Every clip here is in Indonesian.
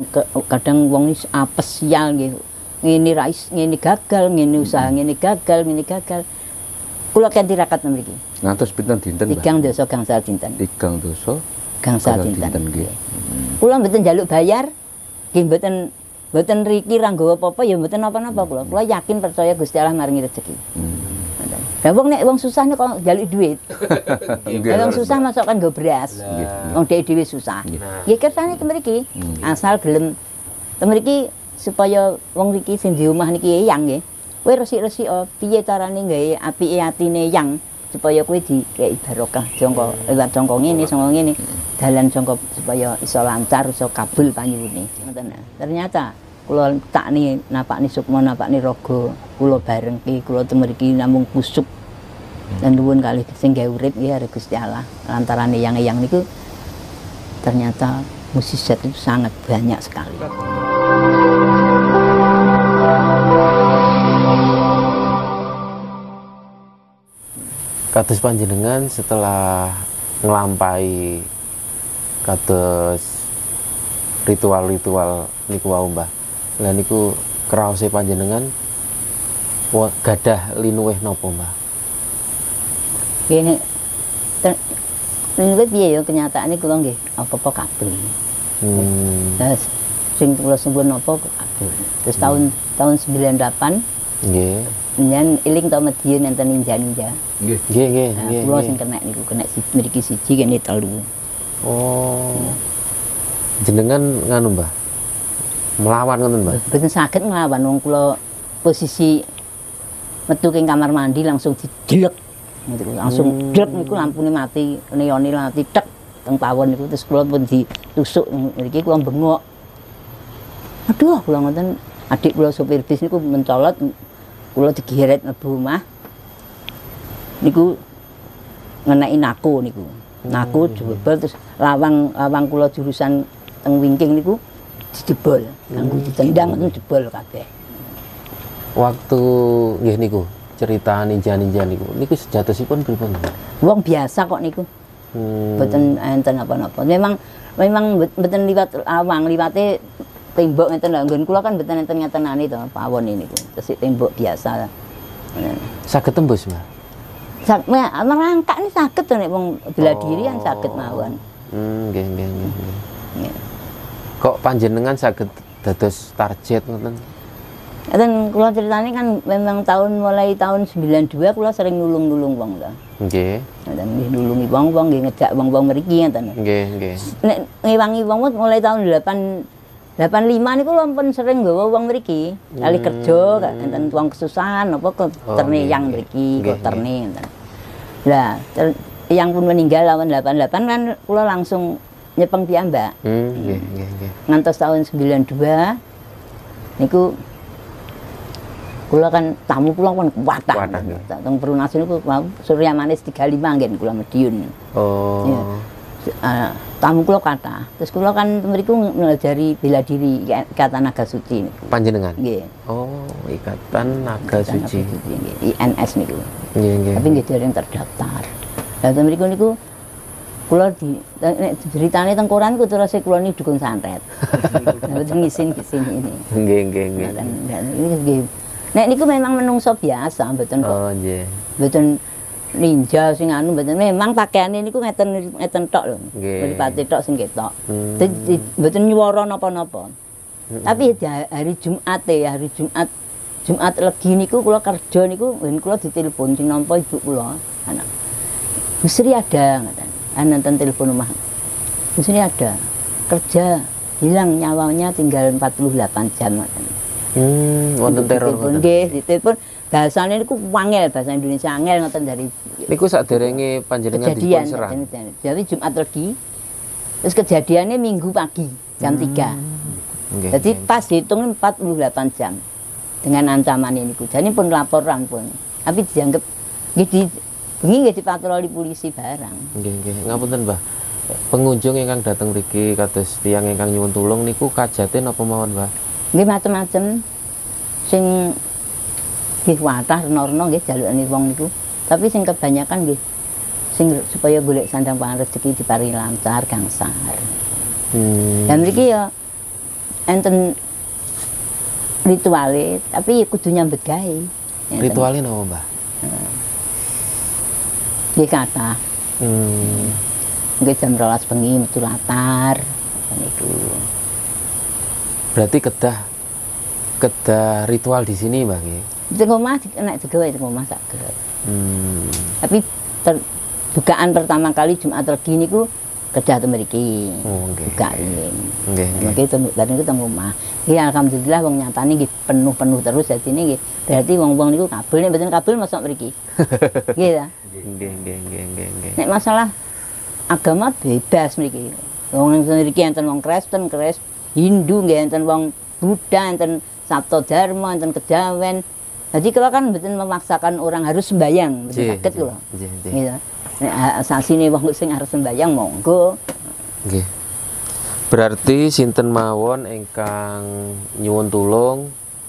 Kadang wong iki apes sial nggih. Ngene ra ngene gagal, ngene usaha ngene gagal, ngene gagal. Kula kan tirakat mriki. Ngantos pinten dinten, Mbah? 3 dasa gangsal dinten. 3 dasa gangsal dinten nggih. Kula mboten njaluk bayar. Nggih mboten riki ra nggawa apa-apa ya mboten napa-napa kula. Kula yakin percaya Gusti Allah maringi rezeki. Lah wong nek wong susah nek kok njaluk duit. Wong susah masuk kan nggo beras. Wong dhewe susah. Nggih kersane mriki. Asal gelem mriki supaya wong iki sing di omah niki eyang nggih. Kowe resik-resik piye carane gawe apike atine eyang supaya kowe dikei barokah jangka lewat jangka ngene sanga ngene. Dalan jangka supaya iso lancar iso kabul panyuwune. Ngoten. Ternyata kula takni napakni sukma napakni raga kula bareng ki kula temriki namung kusuk. Dan nuwun kalih sing gawe urip ya Gusti Allah. Lantaran eyang-eyang niku ternyata mukjizat itu sangat banyak sekali. Kados panjenengan setelah nglampahi kados ritual-ritual niku wau Mbah. Lah niku kraose panjenengan gadah linuwih napa Mbah? Kene linuwih piye ya kenyataane kula nggih apa-apa kabeh. Terus sing kula suwun napa kabeh. Terus tahun 98 Nggih. Nyen iling ta Madiun enten ninja-ninja. Nggih. Kula sing kena niku kena mriki siji kene telu. Oh. Jenengan nganu Mbah. Melawan ngoten Mbah. Mboten saged nglawan wong kula posisi metu king kamar mandi langsung didelek. Niku langsung delek niku lampune mati, neone mati tek teng pawon niku terus kula pun ditusuk mriki kula bengok. Aduh kula ngoten adik kula sopir bis niku mencolot kula digeret mlebu omah. Niku ngeneki nako niku. Nako jebol terus lawang kula jurusan teng wingking niku dijebol. Kanggo ditendang ngoten jebol kabeh. Waktu nggih niku cerita ninja-ninja niku sejatosipun pripun? Wong biasa kok niku. Mboten enten apa-apa. Memang mboten liwat lawang, liwate tembok ngeten lho. Nggon kula kan mboten enten ngatenane to pawon niku. Tesik tembok biasa. Saged tembus, Mbah. Merangkak ini saged to nek wong bela diri kan saged mawon. Nggih. Kok panjenengan saged dados target ngoten? Dan kula ceritane kan memang mulai tahun 92 kula sering nulung-nulung wong to. Nggih. Dan nulungi wong-wong nggih ngejak wong-wong mriki ngeten. Nggih. Nek ngewangi wong mulai tahun 85 niku kula pun sering nggawa wong mriki. Kali kerja enten wong kesusahan apa terne yang mriki, kok terne ngeten. Lah, yang pun meninggal tahun 88 kan kula langsung nyepeng piyambak. Nggih. Ngantos tahun 92 niku kula kan tamu kula kan kuwatah. Teng Perumnas niku Surya Manis 35 nggih kula Madiun. Oh. Ya. Tamu kula kathah. Terus kula kan mriku ngelajari bela diri Ikatan Naga Suci niku. Panjenengan? Nggih. Oh, Ikatan Naga Suci. INS niku. Nggih. Tapi nggih dereng terdaftar. Lah mriku niku kula nek ceritane teng koran ku terus kula ni dukun santet. Mboten ngisin ini. Nggih. Ini nggih. Nek niku memang menungso biasa, mboten kok. Oh, nggih. Mboten ninja sing anu mboten. Memang pakaiane niku ngeten tok lho. Mripate tok sing ketok. Dadi mboten nyuwara napa-napa. Tapi hari Jumat Legi niku kula kerja niku kula ditelepon sing nampa ibu kula, anak. Bu Sri ada ngaten. Nonton telepon rumah. Bu Sri ada. Kerja hilang nyawanya tinggal 48 jam ngaten. Wonten teror ngoten. Nggih, ditelepon bahasane niku wangel, bahasa Indonesia angel ngoten dari niku saderenge panjenengan dipun serang. Jadi Jumat Legi. Terus kejadiannya Minggu pagi jam 3. Jadi pas dihitung 48 jam dengan ancaman ini. Jadi pun laporan pun. Tapi dianggap nggih bengi nggih dipatroli polisi barang. Nggih. Ngapunten, Mbah. Pengunjung ingkang dateng mriki kados tiyang ingkang nyuwun tulung niku kajate napa mawon, Mbah? Nggih macem-macem sing nggih wathah rena-rena nggih jalukane wong niku. Tapi sing kebanyakan nggih sing supaya golek sandang pangan rezeki diparingi lancar gangsar. Dan mriki ya enten rituale, tapi kudu nyambet gawe. Ritualnya apa, Mbah? Nggih kathah. Nggih jam 12 bengi metu latar niku. Berarti kedah ritual di sini, Mbah nggih. Teng omah nek digawe teng omah saged. Tapi bukaan pertama kali Jumat Legi niku kedah teng mriki. Oh, nggih. Buka riyin. Nggih, nggih. Mengki niku teng omah. Ya alhamdulillah wong nyatane nggih penuh-penuh terus dadine nggih. Berarti wong-wong niku kabel, nek mboten kabel masuk mriki. Nggih ta? Nggih. Nek masalah agama bebas mriki. Wong mriki enten wong Kristen, Hindu, nggih enten wong Buddha, enten Sabto Dharma, enten Kejawen. Jadi kalau kan mboten memaksakan orang harus sembahyang, mboten saged kula. Nggih. Nek asasine wong sing harus sembahyang monggo. Nggih. Berarti sinten mawon ingkang nyuwun tulung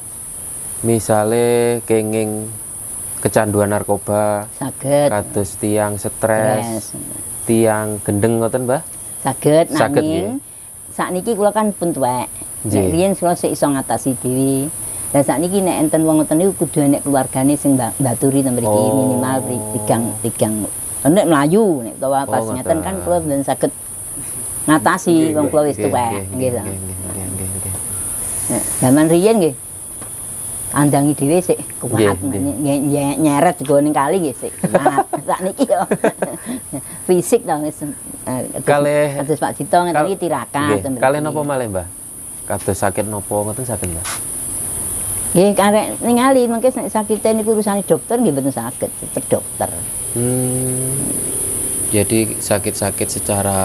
misale kenging kecanduan narkoba, Saged. kados tiang stres, tiang gendeng ngoten, Mbah? Saged Saged, nanging sakniki kula kan pun tuwek. Nek Nggih. riyen kula sik iso ngatasi dhewe. Lah sakniki nek enten wong ngoten niku kudu nek keluargane sing mbaturi ten mriki minimal tigang nek mlayu nek utawa pas ngoten. ngeten kan kula mboten saged ngatasi wong kula wis tuwek nggih ta. Nggih. Nek zaman riyen nggih andangi dhewe sik kuat nyeret go ning kali nggih sik semangat. Sakniki yo fisik ta wis Kalih kados Pak Cito ngeten iki tirakat ten mriki. Kalih napa malih, Mbah? Kados sakit napa ngoten saged, Mbah? Nggih karek ningali mengke nek sakite niku urusane dokter nggih mboten saged, tetep dokter. Jadi sakit-sakit secara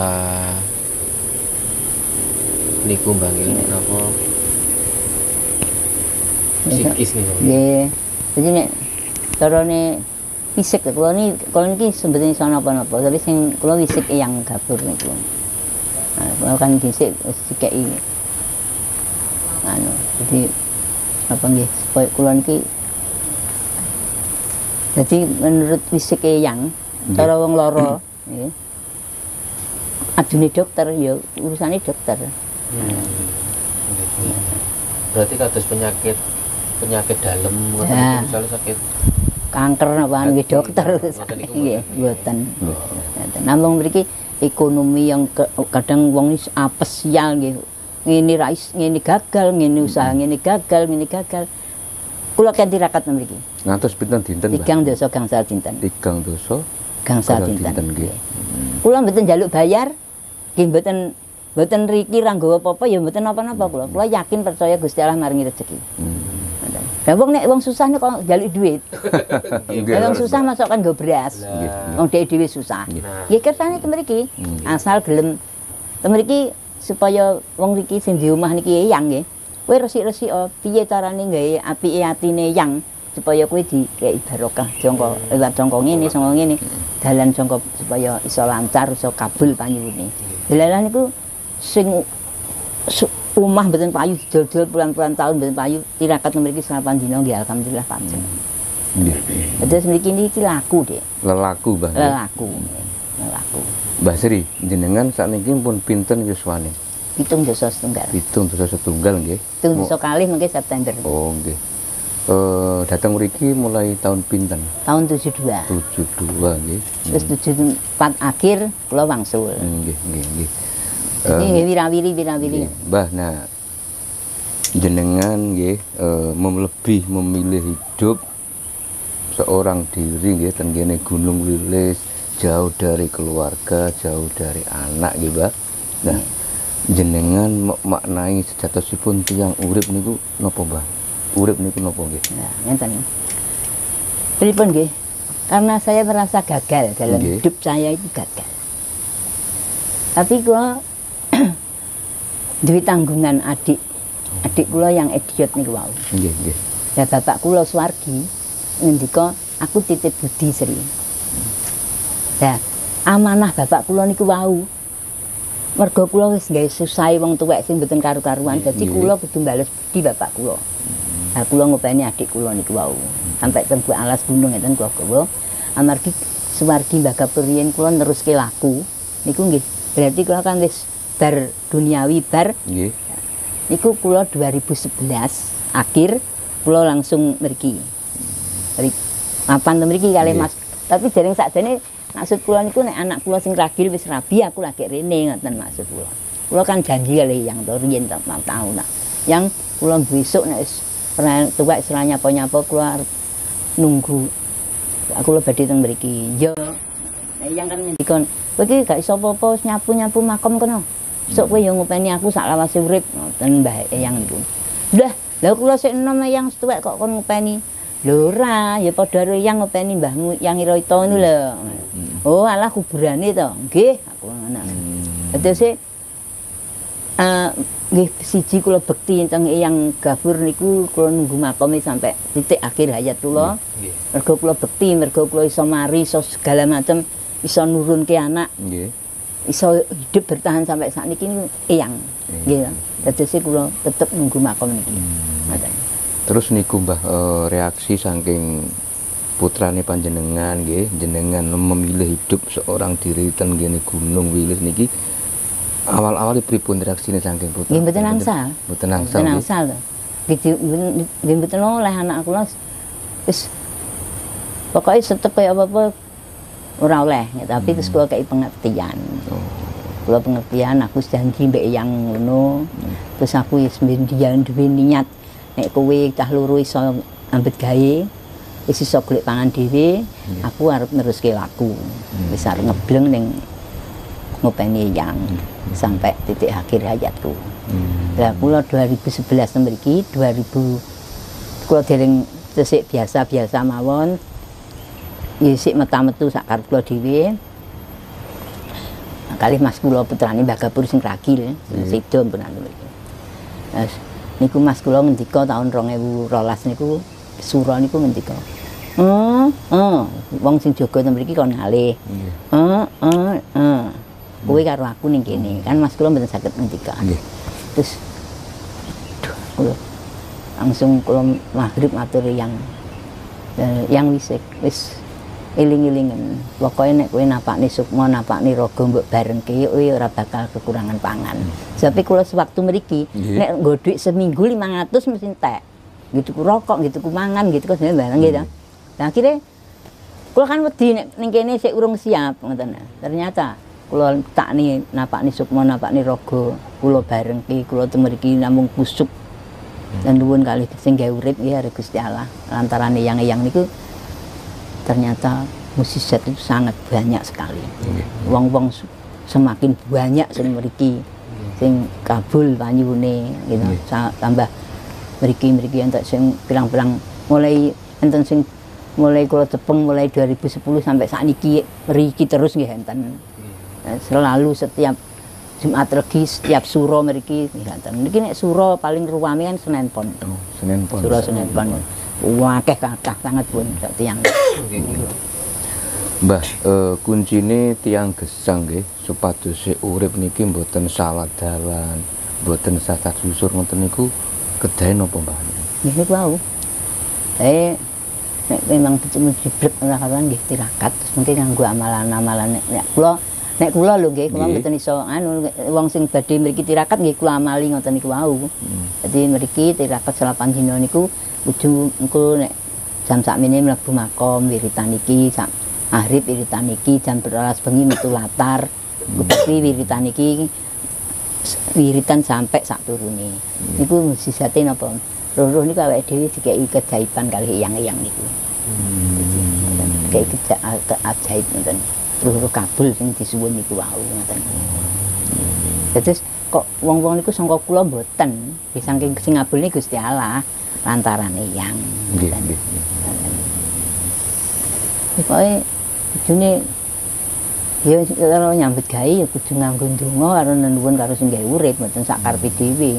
niku Mbah nggih napa psikis niku. Nggih. Jadi nek carane fisik kula niki sebetulnya iso napa-napa, tapi sing kula fisik yang gabur niku. Nah, kula kan dhisik wis dikeki jadi apa nggih supaya kula niki jadi menurut fisik yang cara wong lara nggih adune dokter ya urusane dokter. Berarti kados penyakit dalam ngoten Ya. misalnya sakit Kanker napa nggih dokter nggih mboten. Namung mriki ekonomi yang kadang wong apes sial nggih. Ngene ra ngene gagal, ngene usaha ngene gagal. Kula kan tirakat mriki. Ngantos pinten dinten, Mbah? 3 dasa gangsal dinten. 3 dasa Gangsal dinten nggih. Kula mboten njaluk bayar, nggih mboten riki ra nggawa apa-apa ya mboten napa-napa kula. Kula yakin percaya Gusti Allah maringi rezeki. Lah wong nek wong susah nek kok njaluk duit. Lah wong susah masuk kan nggo beras. Wong dhewe susah. Nggih kersane ten mriki. Asal gelem ten mriki supaya wong mriki sing di omah niki eyang nggih. Kowe resik-resik piye carane gawe apike atine yang supaya kowe dikei barokah jangka lewat jangka ngene sanga ngene dalan jangka supaya iso lancar iso kabul panyuwune. Lah niku sing omah mboten payu didol-dol puluhan tahun mboten payu tirakat mriki 8 dina nggih alhamdulillah pancen. Nggih. Terus mriki niki laku, Dik. Lelaku, Mbah. Laku. Mbah Sri, jenengan sakniki pun pinten yuswane? 7 dasa setunggal. 7 dasa setunggal nggih. 7 dasa kalih mengke September. Oh, nggih. Datang mriki mulai tahun pinten? Tahun 72. 72 nggih. Terus 74 akhir kula wangsul. Nggih. Ini wirawiri. Mbah, nah jenengan nggih lebih memilih hidup seorang diri nggih ten kene Gunung Wilis, jauh dari keluarga, jauh dari anak nggih, Mbah. Nah, jenengan maknai sejatosipun tiyang urip niku napa, Mbah? Urip niku napa nggih? Nah, ngenten. Pripun nggih? Karena saya merasa gagal dalam hidup saya itu gagal. Tapi kula duwe tanggungan adik kula yang idiot niku wau. Nggih. Ya bapak kula swargi ngendika aku titip budi Sri. Ya, amanah bapak kula niku wau. Mergo kula wis gawe susahe wong tuwek sing mboten karu-karuan, dadi kula kudu mbales budi bapak kula. Nah, kula ngopeni adik kula niku wau. Sampai teng alas gunung ngeten kula gawa. Amargi swargi Mbah Gapur riyen kula neruske laku. Niku nggih berarti kula kan wis bar duniawi bar. Nggih. Niku kula 2011 akhir kula langsung mriki. Mapan to mriki kali Mas. Tapi dereng sakjane maksud kula niku nek anak kula sing ragil wis rabi aku lagi rene ngoten maksud kula. Kula kan janji kali yang to riyen mau tahu nak. Yang kula besok nek wis tuwek istilahnya apa-nyapa kula arep nunggu. Aku lho badhe teng mriki. Yo. Nek yang kan ngendikon, kowe iki gak iso apa-apa nyapu-nyapu makom kono. Besok kowe yo ngopeni aku sak lawase urip ngoten Mbah Eyang niku. Lah, lha kula sik enom Eyang tuwek kok kon ngopeni. Lho ora, ya padha karo Eyang ngopeni mbahmu yang Iraita niku lho. Oh, alah kuburane to. Nggih, aku ngono. Terus nggih siji kula bekti teng Eyang Gafur niku kula nunggu makome sampai titik akhir hayat kula. Mergo kula bekti, mergo kula iso mari, iso segala macam, iso nurunke anak. Nggih. Iso hidup bertahan sampai saat ini Eyang. Nggih. Dadi kula tetep nunggu makom niki. Terus niku Mbah reaksi saking putrane panjenengan nggih, jenengan memilih hidup seorang diri ten ngene Gunung Wilis niki awal-awal pripun reaksine saking putra? Nggih mboten angsal. Mboten angsal. Mboten angsal lho. Nggih mboten oleh anak kula wis pokoke setep kaya apa-apa ora oleh, tapi terus kula kei pengertian. Kula pengertian aku janji mbek Eyang ngono. Terus aku wis duwe niat nek kowe cah loro iso ambet gawe wis iso golek pangan dhewe, aku arep neruske laku. Wis arep ngebleng ning ngopeni Eyang sampai titik akhir hayatku. Lah kula 2011 mriki 2000 kula dereng tesik biasa-biasa mawon. Ya sik meta-metu sak karep kula dhewe. Kalih Mas kula putrane Mbah Gapur sing ragil, sedo mboten mriki. Niku Mas kula ngendika tahun 2012 niku sura niku ngendika. Wong sing jaga ten mriki kon ngalih. Kowe karo aku ning kene. Kan Mas kula mboten saged ngendika. Terus kula langsung kula maghrib matur yang wis eling-elingen. Pokoke nek kowe napakne sukma, napakne raga mbok barengke kowe ora bakal kekurangan pangan. Sebab kula sewaktu mriki nek nggo dhuwit seminggu 500 mesti entek. Gitu ku rokok, gitu ku mangan, gitu ku barang gitu. Nah akhirnya kula kan wedi nek ning kene sik urung siap ngoten. Ternyata kula takni napakne sukma, napakne raga, kula barengke, kula teng mriki namung kusuk. Dan nuwun kalih sing gawe urip ya Gusti Allah. Lantaran Eyang niku ternyata musisat itu sangat banyak sekali. Wong-wong semakin banyak sing mriki sing kabul panyune gitu. Tambah mriki entuk sing pirang-pirang mulai enten sing mulai kula tepeng mulai 2010 sampai sakniki mriki terus nggih enten. Selalu setiap Jumat Legi setiap suro mriki nggih enten. Niki nek suro paling ruwame kan Senen Pon. Senen Pon. Suro Senen Pon. Akeh kathah sangat pun tiyang. Mbah, kuncine tiyang gesang nggih supados urip niki mboten salah dalan, mboten sasat susur ngoten niku kedahe napa Mbah? Nggih niku wau. Nek memang becik jibrek ora kawan nggih tirakat terus mungkin nganggo amalan-amalan nek kula lho nggih kula mboten iso anu wong sing badhe mriki tirakat nggih kula amali ngoten niku wau. Dadi mriki tirakat 8 dina niku kudu engko nek jam sakmene mlebu makom wiritan iki sak maghrib wiritan iki jam 12 bengi metu latar kuwi wiritan iki wiritan sampai sak turune niku mujizate napa roh niku awake dhewe dikeki kejaiban kalih Eyang niku dikeki keajaib ngoten roh kabul sing disuwun niku wau ngoten. Terus kok wong-wong niku sangka kula mboten saking sing ngabulne Gusti Allah lantaran Eyang. Nggih. Pokoke kudune ya karo nyambut gawe ya kudu nganggo ndonga karo nuwun karo sing gawe urip mboten sak karepe dhewe.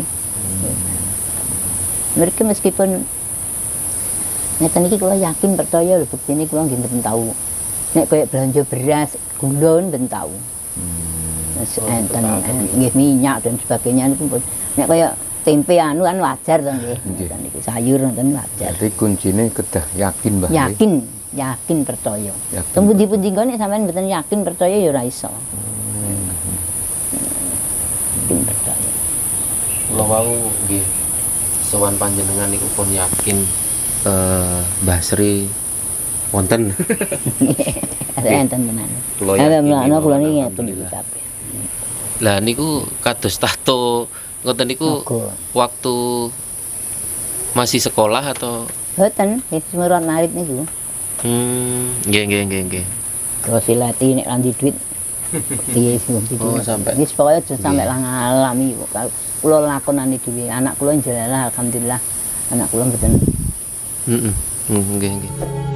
Mereka meskipun ngeten iki kula yakin percaya lho buktine kula nggih mboten tau. Nek koyo belanja beras, gula mboten tau. Enten nggih minyak dan sebagainya niku nek koyo tempe anu kan wajar to nggih. Niku sayur ngoten wajar. Dadi kuncine kedah yakin Mbah. Yakin percaya. Teng pundi-pundi nek sampean mboten yakin percaya ya ora iso. Yakin percaya. Kula wau nggih sowan panjenengan niku pun yakin Mbah Sri wonten. Ada enten tenan. Kula Ada yakin ana kula mawon, niki ngeten alhamdulillah. kabeh. Lah niku kados tato ngoten niku Moga. waktu masih sekolah atau Mboten, wis murat narit niku. nggih. Kalau silati nek landi duit. Piye sing Oh, sampai. wis pokoke aja sampe lah ngalami kula lakonane dhewe. Anak kula njalalah alhamdulillah. Anak kula mboten Heeh. Nggih.